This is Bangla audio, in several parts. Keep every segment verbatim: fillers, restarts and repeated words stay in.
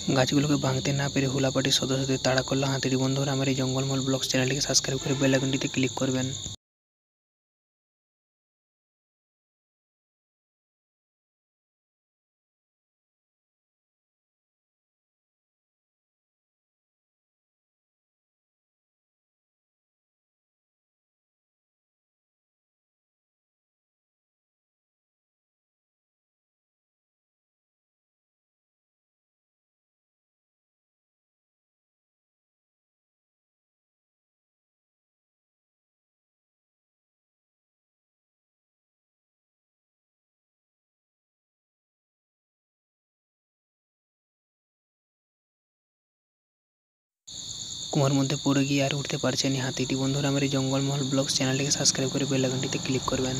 গাছগুলোকে ভাঙতে না পেরে হুলা পার্টির সদস্যদের তাড়া করল হাতিটি। বন্ধুরা, আমার এই জঙ্গলমহল ব্লগস চ্যানেলটিকে সাবস্ক্রাইব করে বেল আইকনটিতে ক্লিক করবেন। কুয়ার মধ্যে পড়ে গিয়ে আর উঠতে পারছেন হাতিটি। বন্ধুরা, আমার এই জঙ্গলমহল ব্লগস চ্যানেলটিকে সাবস্ক্রাইব করে বেল আইকনটিতে ক্লিক করবেন।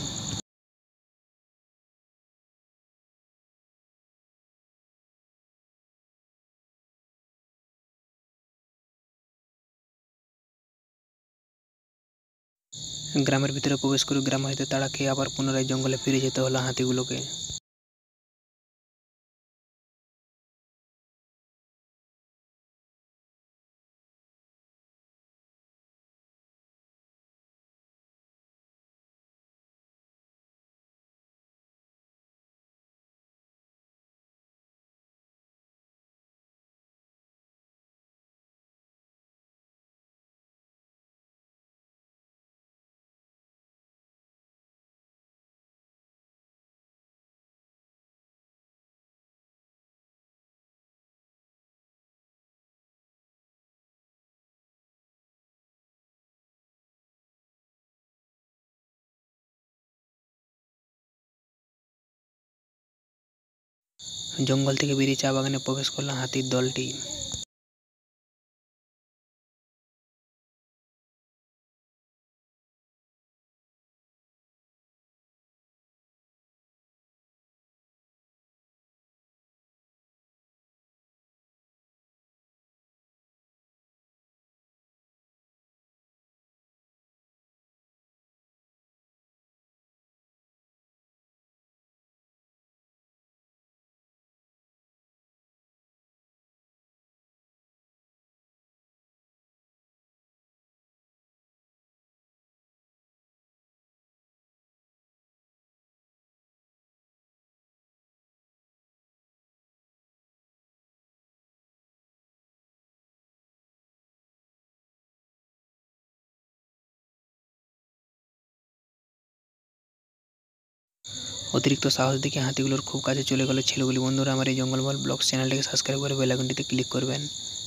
গ্রামের ভিতরে প্রবেশ করে গ্রামবাসীদের তাড়া খেয়ে আবার পুনরায় জঙ্গলে ফিরে যেতে হলো হাতিগুলোকে। জঙ্গল থেকে বেরিয়ে চা বাগানে প্রবেশ করলো হাতির দলটি। অতিরিক্ত সাহস দেখে হাতিগুলোর খুব কাছে চলে গেল ছেলেগুলি। বন্ধুরা, আমার এই জঙ্গলমহল ব্লগস চ্যানেলটিকে সাবস্ক্রাইব করে বেল আইকনটিতে ক্লিক করবেন।